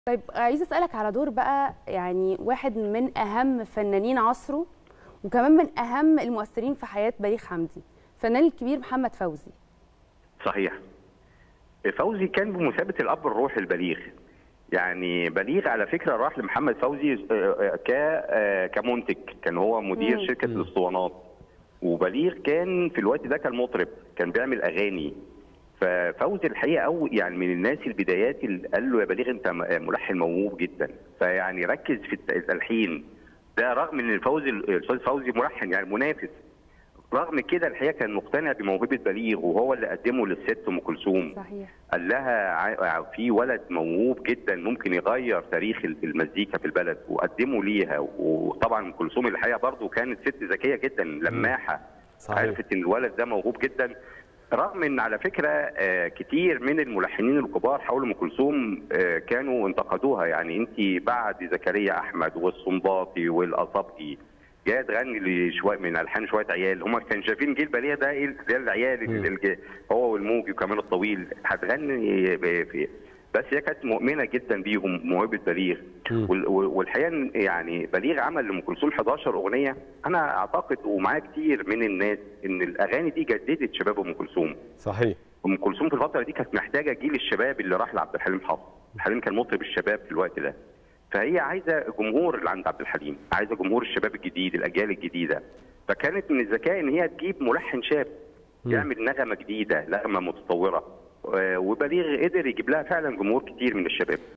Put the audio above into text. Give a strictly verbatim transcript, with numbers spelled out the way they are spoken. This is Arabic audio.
طيب عايزه اسالك على دور بقى، يعني واحد من اهم فنانين عصره وكمان من اهم المؤثرين في حياه بليغ حمدي، الفنان الكبير محمد فوزي. صحيح. فوزي كان بمثابه الاب الروحي لبليغ. يعني بليغ على فكره راح لمحمد فوزي ك كمنتج، كان هو مدير مم. شركه الاسطوانات، وبليغ كان في الوقت ده كان مطرب، كان بيعمل اغاني. ففوزي الحقيقه او يعني من الناس البدايات اللي قال له يا بليغ انت ملحن موهوب جدا، فيعني ركز في التلحين ده، رغم ان فوزي الاستاذ فوزي ملحن يعني منافس. رغم كده الحقيقه كان مقتنع بموهبه بليغ، وهو اللي قدمه للست ام كلثوم. صحيح. قال لها في ولد موهوب جدا ممكن يغير تاريخ المزيكا في البلد، وقدمه ليها. وطبعا ام كلثوم الحقيقه برضه كانت ست ذكيه جدا لماحه، عرفت ان الولد ده موهوب جدا. رغم ان على فكره كتير من الملحنين الكبار حول ام كلثوم كانوا انتقدوها، يعني انت بعد زكريا احمد والسنباطي والاصابجي جايه تغني لشويه من الحان شويه عيال، هم كانوا شايفين جيل بليغ ده ايه زي العيال، هو والموجي وكمان الطويل هتغني في. بس هي كانت مؤمنه جدا بيهم موهبه بليغ. والحقيقه يعني بليغ عمل لام كلثوم احداشر اغنيه. انا اعتقد ومعايا كتير من الناس ان الاغاني دي جددت شباب ام كلثوم. صحيح. ام كلثوم في الفتره دي كانت محتاجه جيل الشباب اللي راح لعبد الحليم حافظ. عبد الحليم كان مطرب الشباب في الوقت ده، فهي عايزه جمهور اللي عند عبد الحليم، عايزه جمهور الشباب الجديد، الاجيال الجديده. فكانت من الذكاء ان هي تجيب ملحن شاب يعمل نغمه جديده، نغمه متطوره، وبليغ قدر يجيب لها فعلا جمهور كتير من الشباب.